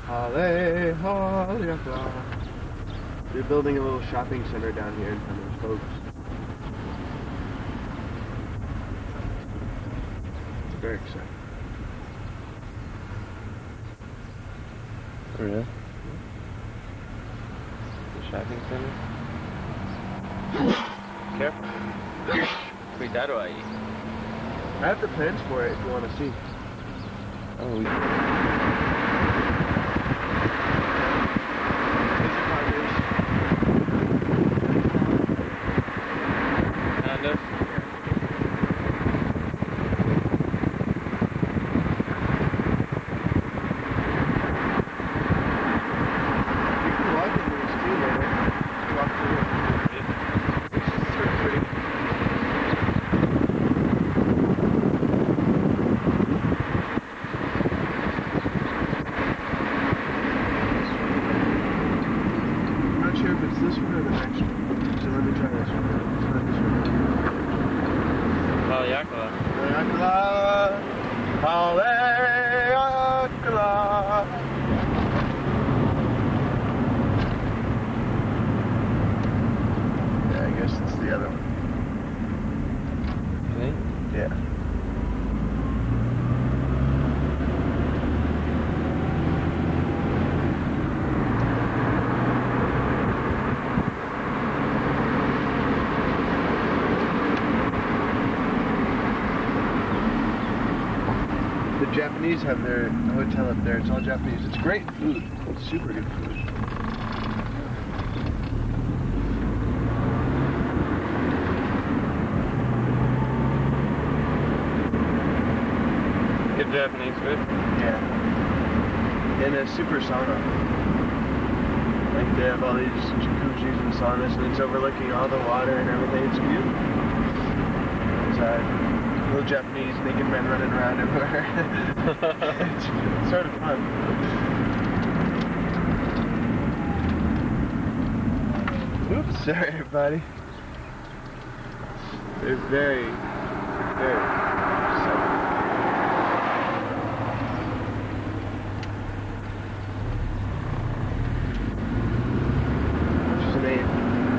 Hale, hale, they're building a little shopping center down here in front of the folks. It's very exciting. Oh, yeah? The shopping center? Careful. Cuidado ahí. I have the plans for it if you want to see. Oh, we... Kind of. You can walk in these too, man. Walk through it. It's sort of pretty. I'm not sure if it's this one or the next one. So let me try this one. It's not this one. Haleakala. Haleakala. Yeah, I guess it's the other one. You think? Yeah. The Japanese have their hotel up there. It's all Japanese. It's great food. It's super good food. Good Japanese food. Yeah. And a super sauna. Like they have all these jacuzzis and saunas, and it's overlooking all the water and everything. It's beautiful. Inside. Little Japanese naked men running around everywhere. It's sort of fun. Oops, sorry everybody. They're very, very excited. What's his name?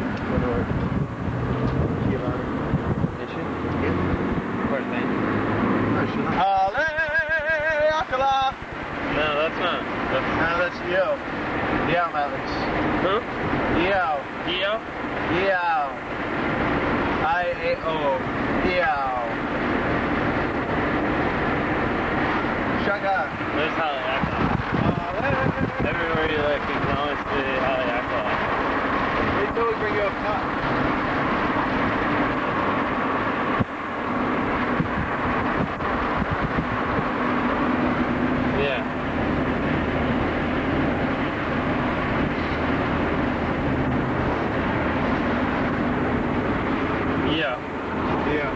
Haleakala! No, that's not. No, that's Yo. Yo Mountains. Who? Yo. Gio? Yo. I-A-O. Yo. Shaka. There's Haleakala. Everywhere you look, you can always see Haleakala. They totally bring you up top. Yeah. Yeah. Yeah.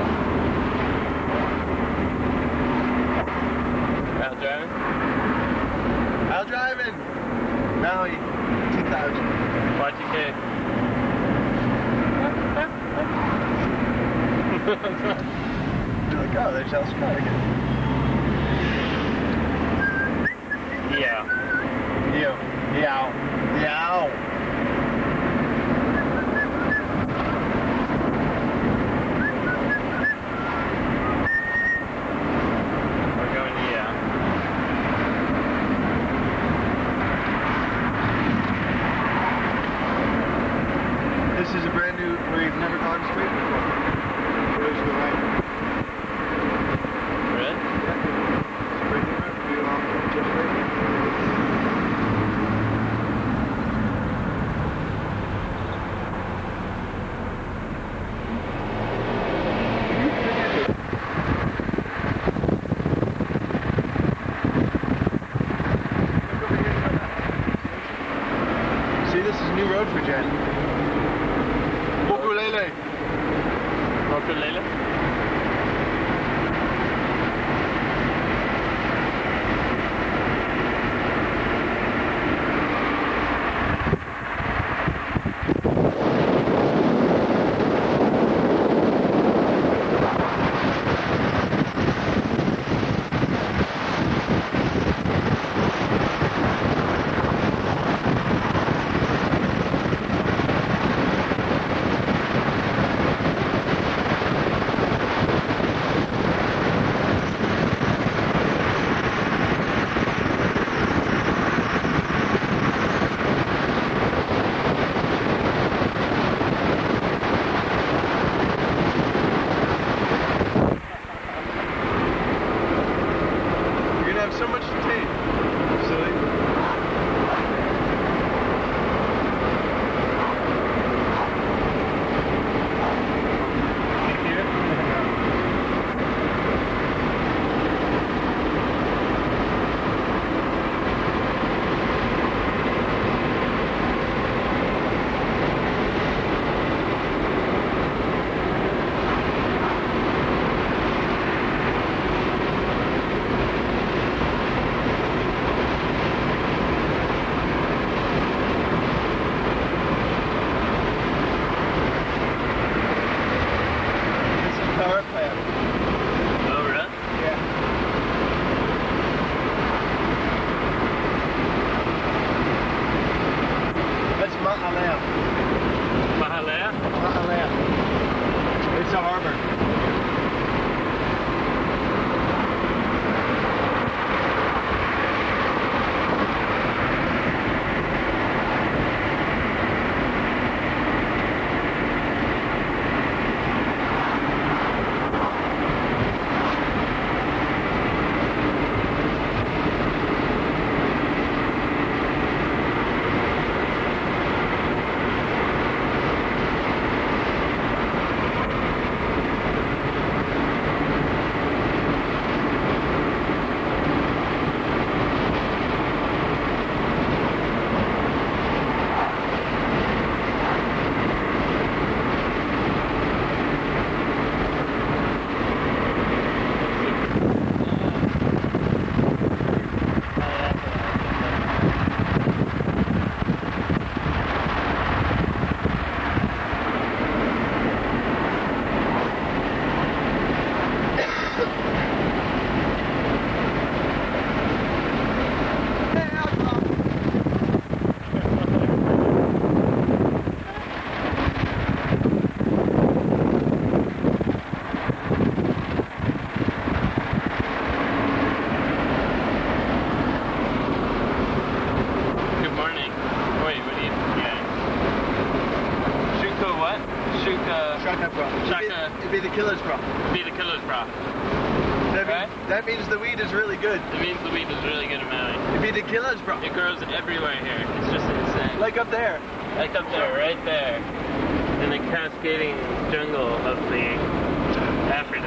Out driving? Out driving. Maui. 2000. Y2K. You're like, oh, there's El Scott again. Yeah. Yo. Yow. Yow. We're going to yeah. This is a brand new, we've never gone straight before. Goes to the right. Really? Yeah. Straight to the right. We off just right. See, this is a new road for Jen. Ukulele. Ukulele? It'd be the killer's problem. It'd be the killer's problem. That means the weed is really good. It means the weed is really good in Maui. It'd be the killer's problem. It grows everywhere here. It's just insane. Like up there. Like up there, right there. In the cascading jungle of the Aphrodite.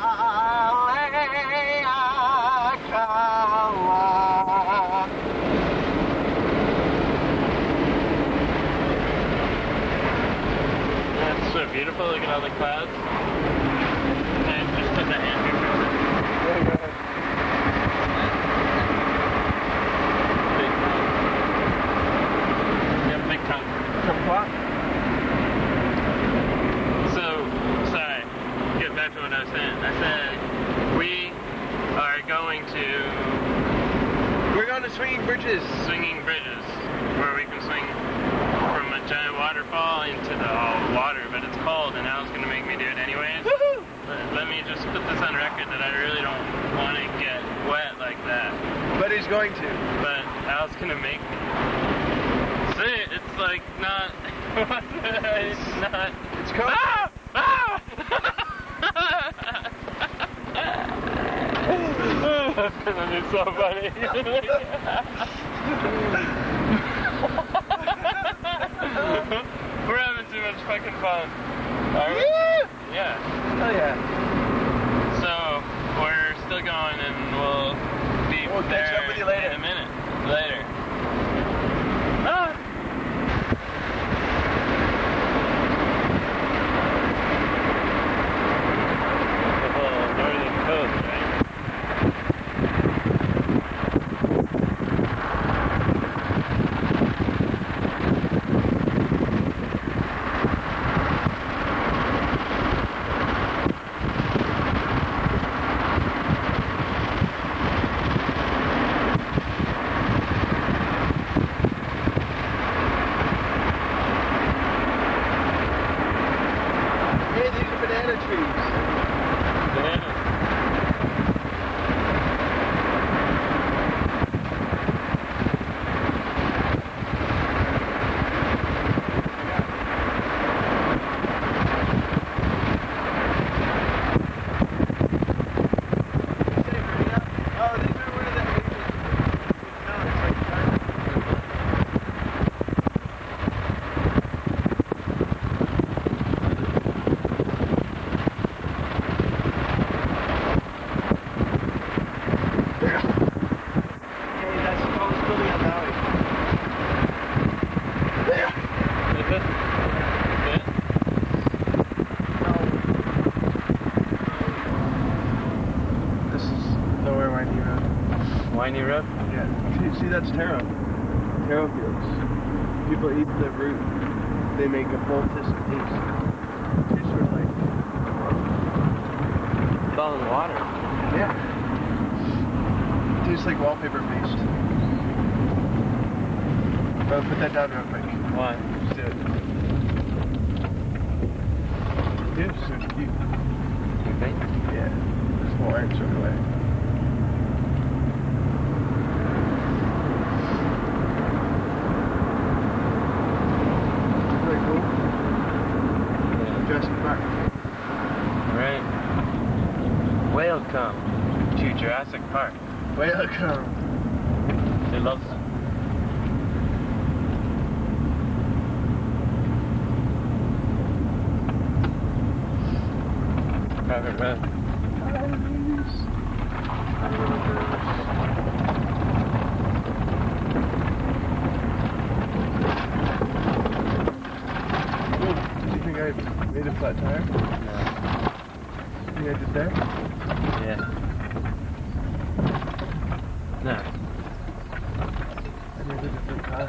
That's so beautiful. Look at all the clouds. And just put the hand here for a second. There you go. Big tongue. Yeah, big tongue. Kumquat? So, sorry. Get back to what I was saying. I said we are going to We're going to swinging bridges. swinging bridges where we can swing from a giant waterfall into the water, but it's cold and Al's gonna make me do it anyways. Woohoo! Let me just put this on record that I really don't want to get wet like that. But he's going to. But Al's gonna make me. See, it's like not. It's not. It's cold. Ah! Ah! That's gonna be so funny. We're having too much fucking fun. Are we? Yeah. Oh yeah. So we're still going, and we'll catch there up with you later. in a minute. Later. Ah! The whole northern coast, right? Hey, these are banana trees. Bananas. Oh, these are one of the no, it's like hey, that's the tallest building on Maui. There. Is it? Yeah. This is Lower Windy Road. Winey Road? Yeah. See, that's taro. Taro fields. People eat the root. They make a poultice paste. Tastes sort of like. It's all in water. Yeah. Tastes like wallpaper paste. Oh, put that down real quick. Why? Just do it. It's so cute. You think? Yeah. There's more orange right away. Really cool. Yeah. Jurassic Park. Right. Welcome to Jurassic Park. Welcome. They love private road. Do you think I made a flat tire? You think I did there? Yeah. No. I need a different car.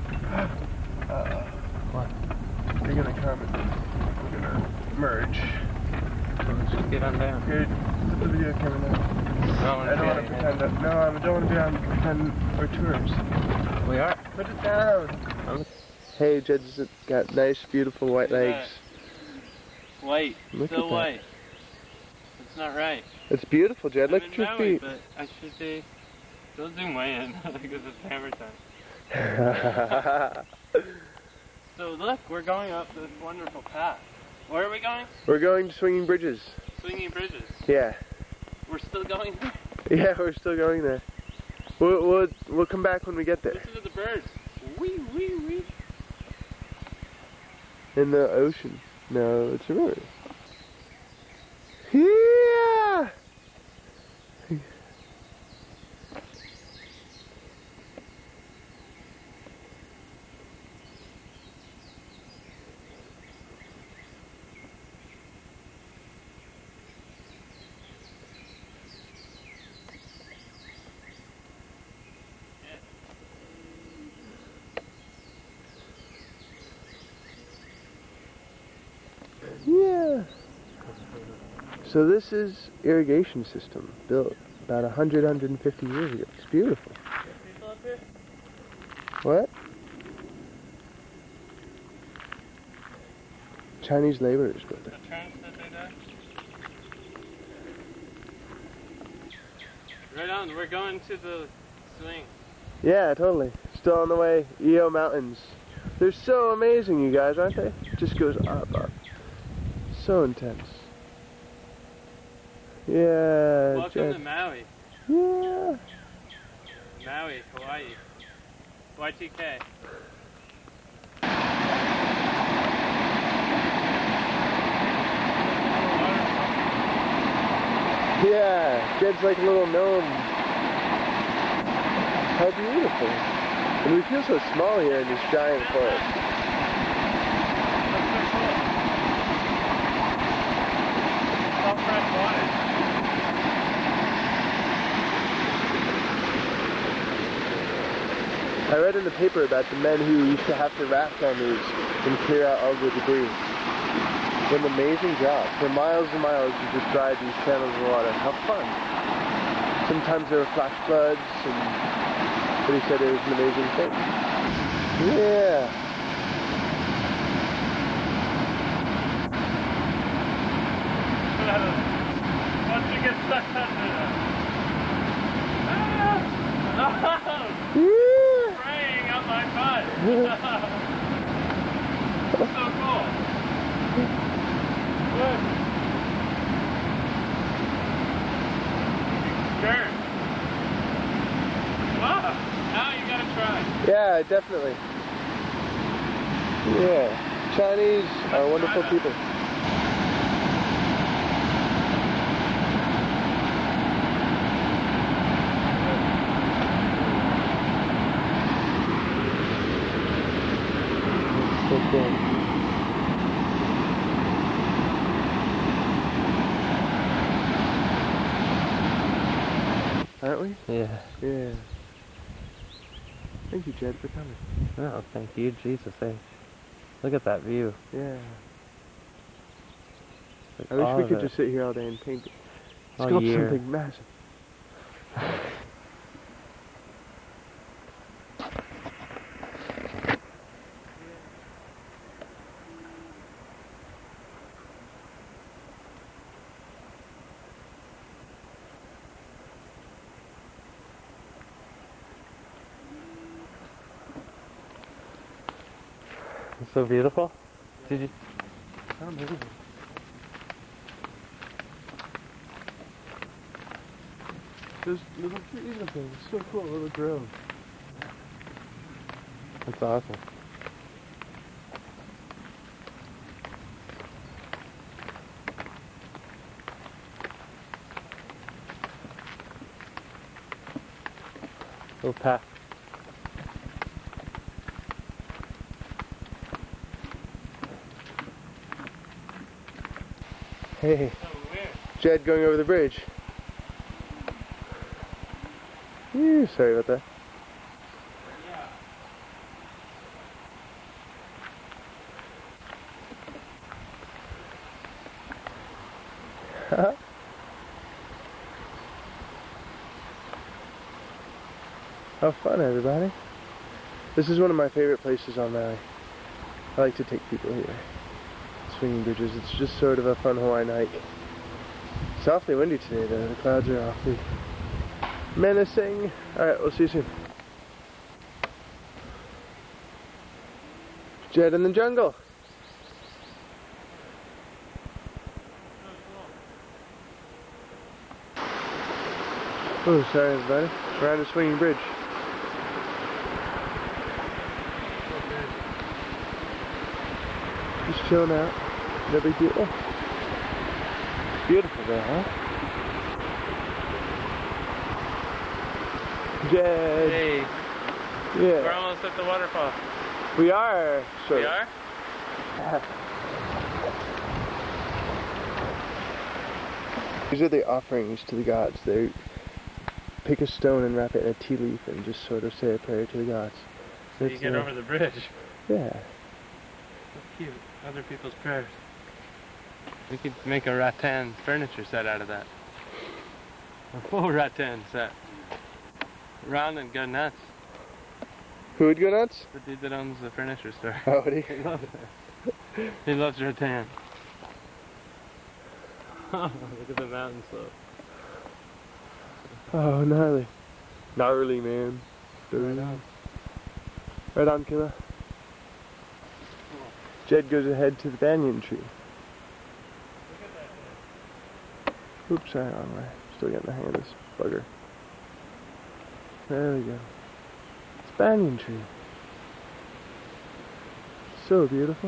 What? You're gonna come and we're gonna merge. Let's just get on down. Here, put the video camera down. I don't want to pretend that. No, I don't want to be on pretend or tours. We are. Put it down. Hey, Jed's got nice, beautiful white Look at legs. White. Look Still at that. white. It's not right. It's beautiful, Jed. Look I'm at in your Maui, feet. but I should be. Don't zoom way in because it's hammer time. So look, we're going up this wonderful path. Where are we going? We're going to Swinging Bridges. Swinging Bridges. Yeah. We're still going there? Yeah, we're still going there. We'll come back when we get there. Listen to the birds. Wee, wee, wee. In the ocean. No, it's a river. Yeah! Yeah. So this is irrigation system built about 150 years ago. It's beautiful. People up here? What? Chinese laborers built it. The trench that they did? Right on, we're going to the swing. Yeah, totally. Still on the way. EO Mountains. They're so amazing, you guys, aren't they? It just goes up, up. So intense. Yeah, Welcome Jed. to Maui. Yeah. Maui, Hawaii. Y2K. Yeah, Jed's like a little gnome. How beautiful. And we feel so small here in this giant forest. That's so cool. It's all fresh water. I read in the paper about the men who used to have to raft on these and clear out all the debris. What an amazing job. For miles and miles you just ride these channels of water. How fun. Sometimes there were flash floods, but he said it was an amazing thing. Yeah. Once you get stuck under that. Oh! Yeah. Spraying up my butt. That's so cool. Look. Skirt. Wow. Now you gotta try. Yeah, definitely. Yeah. Chinese are wonderful people. So cool. Aren't we? Yeah. Yeah. Thank you, Jed, for coming. Oh, thank you, Jesus. Hey, look at that view. Yeah. Like I wish all we of could it. just sit here all day and paint it. All Sculpt year. something massive. It's so beautiful. Did you? How amazing. Those little trees up there, it's so cool, a little grove. That's awesome. Little path. Hey, So weird. Jed going over the bridge. Sorry about that. Yeah. How fun, everybody. This is one of my favorite places on Maui. I like to take people here. Swinging Bridges. It's just sort of a fun Hawaiian hike. It's awfully windy today, though. The clouds are awfully menacing. Alright, we'll see you soon. Jed in the jungle. Oh, sorry everybody. We're on a swinging bridge. Just chilling out. No big deal. Beautiful there, huh? Jed. Hey, Yeah. we're almost at the waterfall. We are. Sure. We are? These are the offerings to the gods. They pick a stone and wrap it in a tea leaf and just sort of say a prayer to the gods. So you get over the bridge. Yeah. That's cute. Other people's prayers. We could make a rattan furniture set out of that. A full rattan set. Ron and go nuts. Who would go nuts? The dude that owns the furniture store. Oh, would he? He loves it. He loves rattan. Look at the mountain slope. Oh, gnarly. Gnarly, man. Right on. Right on, Killa. Jed goes ahead to the banyan tree. Oops, sorry, wrong way. Still getting the hang of this bugger. There we go. It's banyan tree. So beautiful.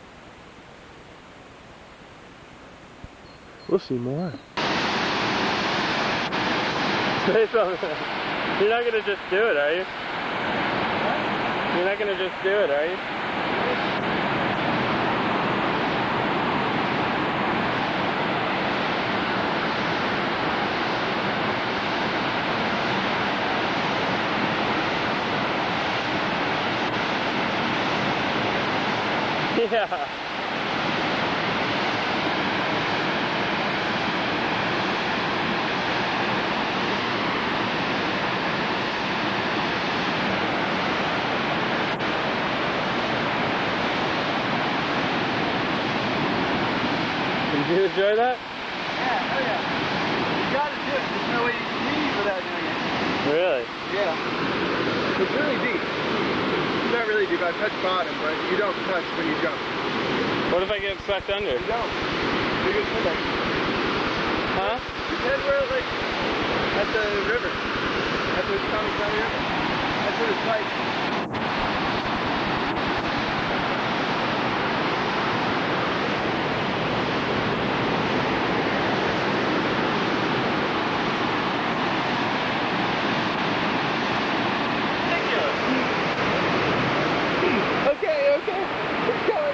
We'll see more. Say something. You're not gonna just do it, are you? You're not gonna just do it, are you? Yeah. Did you enjoy that? Yeah, oh yeah. You gotta do it. There's no way you can leave without doing it. Really? Yeah. It's really deep. It's not really deep. I touch bottom, but you don't touch when you jump. What if I get sucked under? You don't. You just swim like. Huh? You said we're like at the river. At the Tommy River. That's where it's like. Okay, okay. It's going.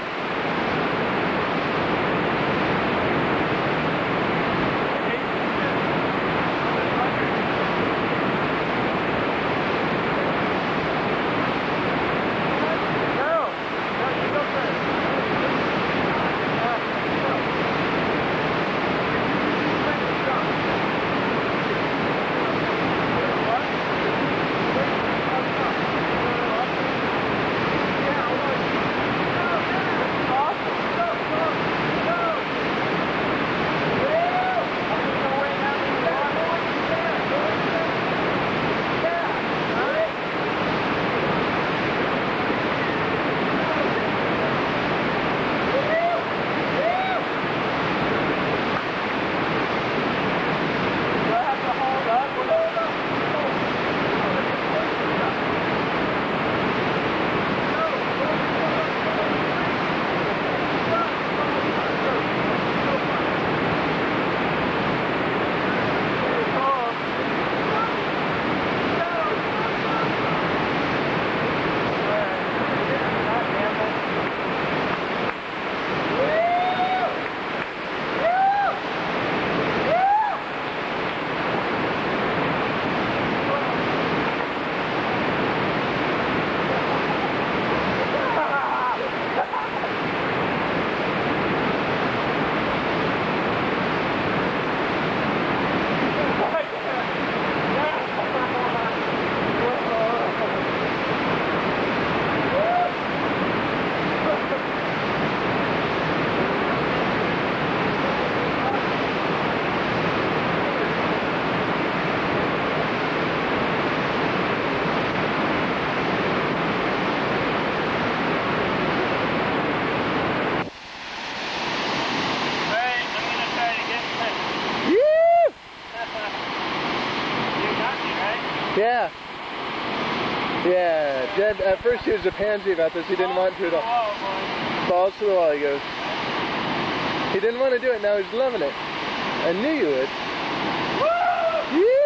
Yeah, Jed, at first he was a pansy about this. He didn't want to at all. Balls to the wall, he goes. He didn't want to do it, now he's loving it. I knew you would. Woo! Yeah!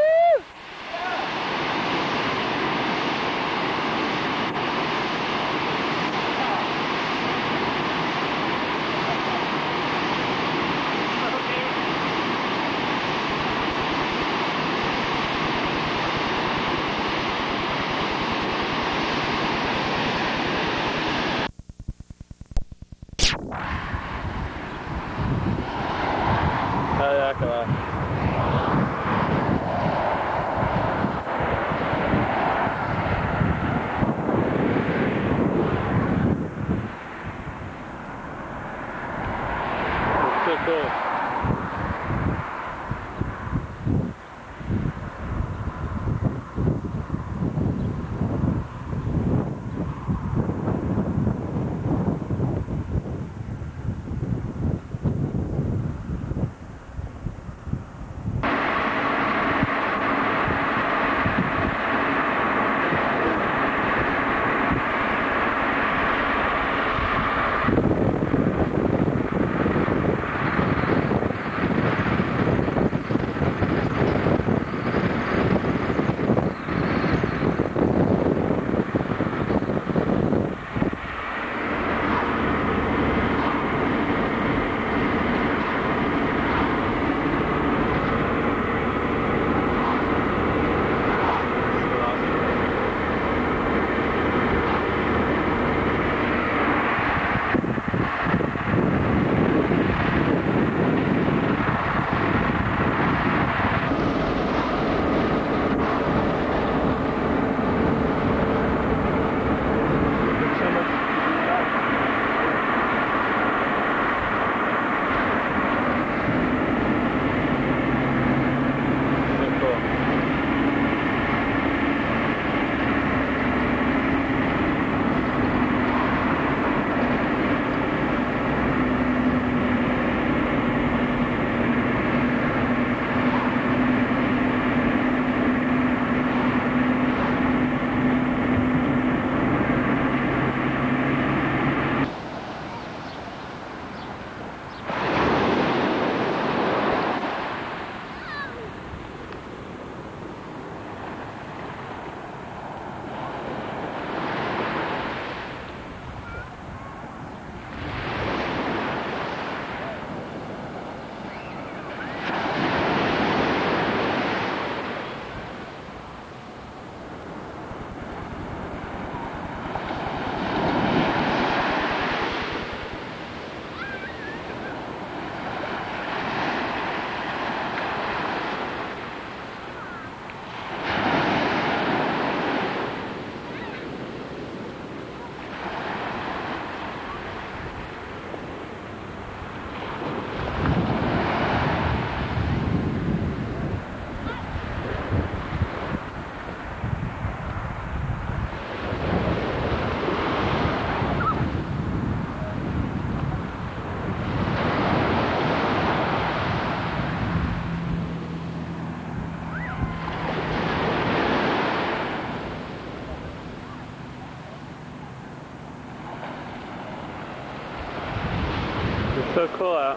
So cool out.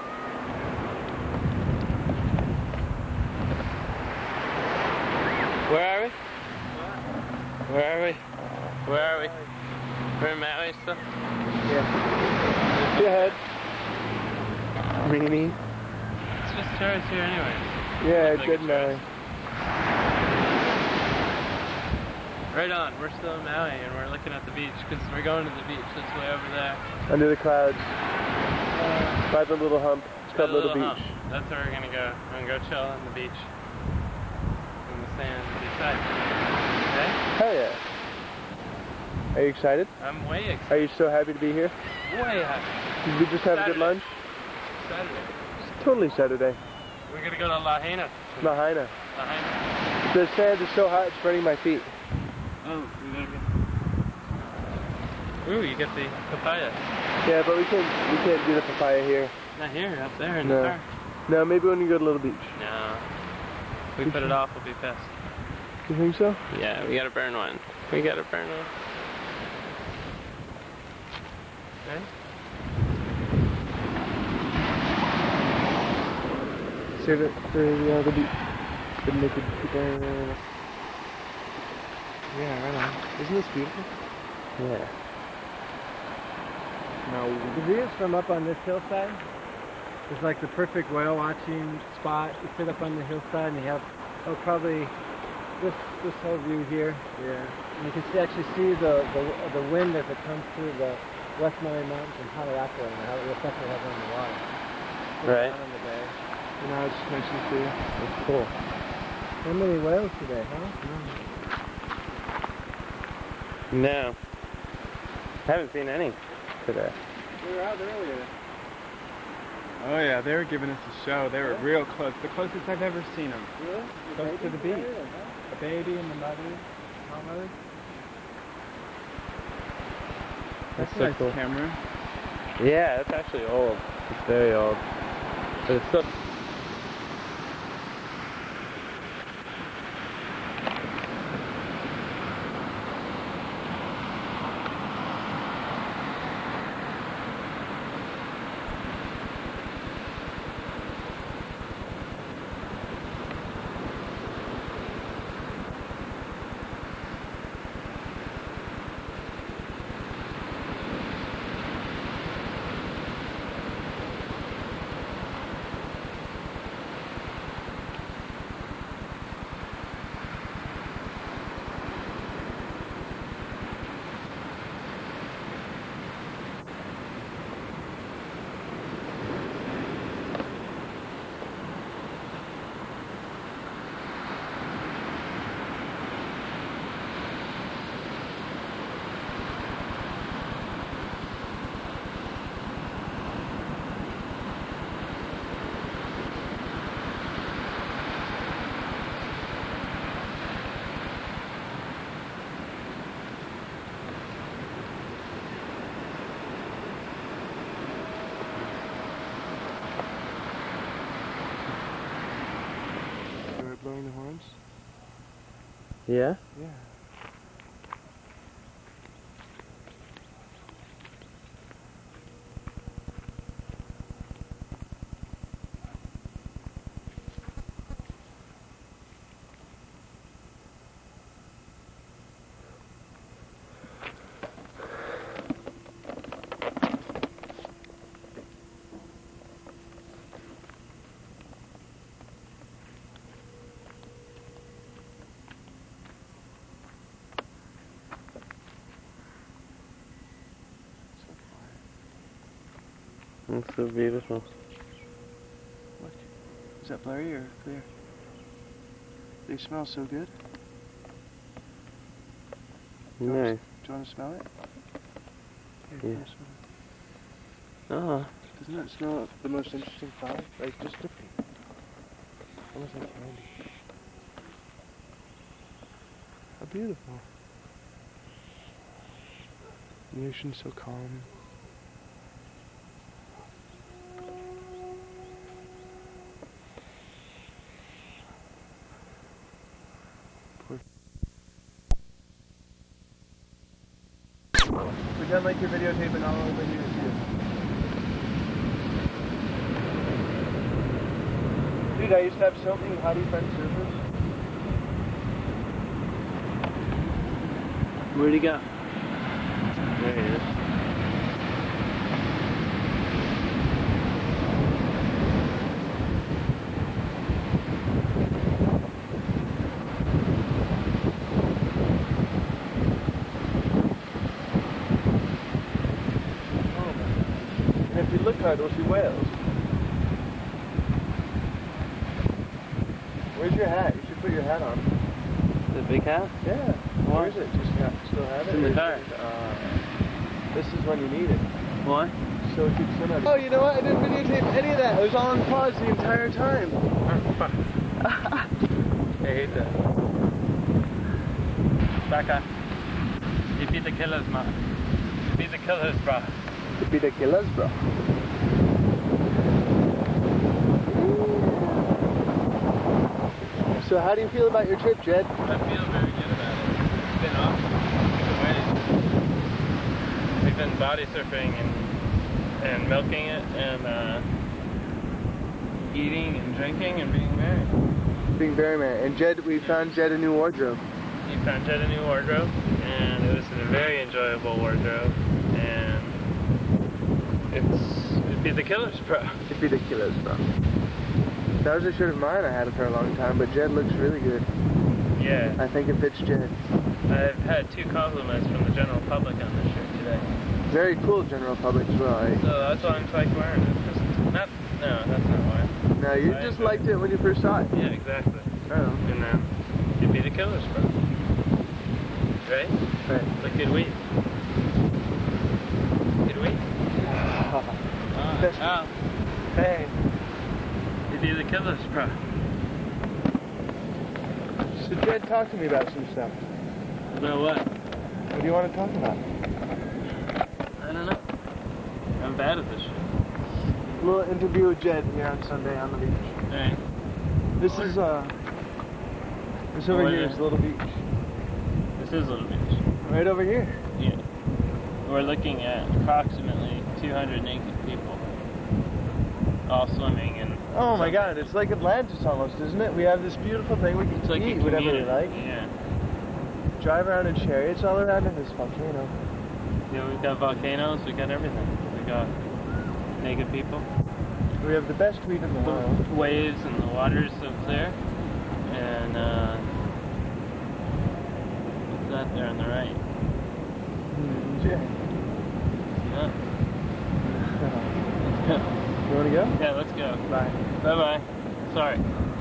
Where are we? Where are we? Where are we? We're in Maui still? Yeah. Go ahead. Meanie. It's just tourists here anyway. Yeah, Like good Maui. Right on, we're still in Maui and we're looking at the beach because we're going to the beach. That's way over there. Under the clouds. By the little hump. It's called Little Beach. Hump. That's where we're gonna go. We're gonna go chill on the beach. In the sand, beside. Okay? Hell yeah. Are you excited? I'm way excited. Are you so happy to be here? Way happy. Did we just have a good lunch? Saturday. It's totally Saturday. We're gonna go to Lahaina. Lahaina. Lahaina. The sand is so hot it's burning my feet. Oh, we gotta go. Ooh, you get the papaya. Yeah, but we can't do the papaya here. Not here, up there in the car. No, maybe when you go to Little Beach. No. If we put it off, we'll be pissed. You think so? Yeah, we gotta burn one. We got a burn on. Okay. Save it for the naked people. Yeah, right on. Isn't this beautiful? Yeah. Maui. The views from up on this hillside is like the perfect whale watching spot. You sit up on the hillside and you have probably this whole view here. Yeah. And you can actually see the wind as it comes through the West Maui Mountains and how they operate and how the effect they have on the water. Right. Down in the bay. You know, it's just nice and cool. That's cool. How many whales today, huh? No. Haven't seen any today. We were out earlier. Oh yeah, they were giving us a show. They were real close. The closest I've ever seen them. Really? Close to the beach. The baby and the mother. Mama. That's a so nice cool. camera. Yeah, it's actually old. It's very old. But it's still... Blowing the horns? Yeah? Yeah. It's so beautiful. What? Is that blurry or clear? They smell so good. Nice. Do you want to smell it? Yeah. Here, smell it. Oh. Doesn't that smell the most interesting flower? Like just different. Almost like candy. How beautiful. The ocean's so calm. Pretend like you're videotaping all over YouTube. Dude, I used to have so many hottie friend surfers. Where'd he go? There he is. And if you look hard, we'll see whales. Where's your hat? You should put your hat on. The big hat? Yeah. Where is it? Just still have it? In the car. This is when you need it. Why? So it keeps in. Oh, you know what? I didn't videotape any of that. It was all on pause the entire time. I hate that. Baka. You beat the killers, man. You beat the killers, bro. To be the killers, bro. So how do you feel about your trip, Jed? I feel very good about it. It's been awesome. been body surfing and milking it and eating and drinking and being merry. Being very merry. And Jed, we found Jed a new wardrobe. He found Jed a new wardrobe, and it was a very enjoyable wardrobe, and it'd be the Killers Pro. It'd be the Killers Pro. That was a shirt of mine I had it for a long time, but Jed looks really good. Yeah. I think it fits Jed. I've had 2 compliments from the general public on this shirt today. Very cool general public as well, eh? So that's why I'm like wearing it. No, that's not why. No, you just liked it when you first saw it. Yeah, exactly. Oh. And then it'd be the Killers Pro. Right? Right. Look, good weed. Good weed. Oh. Hey. It'd be the Killers Pro. So Jed, talk to me about some stuff. About what? What do you want to talk about? I don't know. I'm bad at this shit. A little interview with Jed here on Sunday on the beach. Alright. This is this over here is Little Beach. This is Little Beach. Right over here. Yeah. We're looking at approximately 200 naked people. All swimming and... Oh my God, it's like Atlantis almost, isn't it? We have this beautiful thing we can It's like eat a whatever we community. like. Yeah. Drive around in chariots all around in this volcano. Yeah, we've got volcanoes, we got everything. We got naked people. We have the best weed in the world. The waves and the water's so clear. And what's that there on the right? Yeah. Yeah. You want to go? Yeah, let's go. Bye. Bye-bye. Sorry.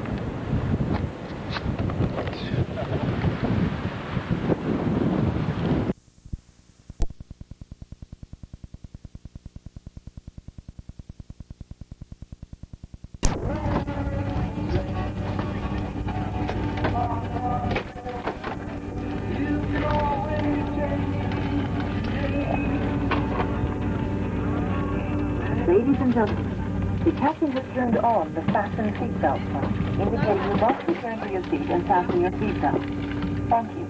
Ladies and gentlemen, the captain has turned on the fasten seatbelt sign, indicating you must return to your seat and fasten your seatbelt. Thank you.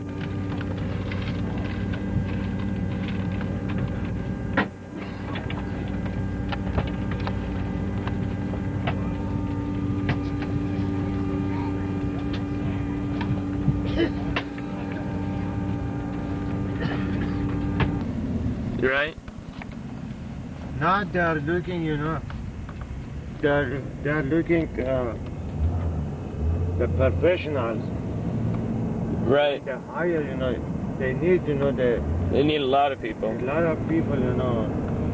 You right? Now they are looking, you know, they're looking the professionals. Right. The higher, you know, they need, you know, They need a lot of people. a lot of people, you know,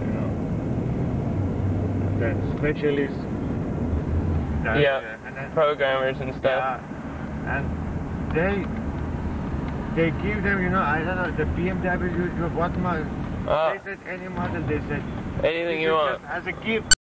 the specialists. Yeah, and then, programmers and stuff. and they give them, you know, I don't know, the BMW, what model? Ah. They said any model, they said. Anything you want. As a gift.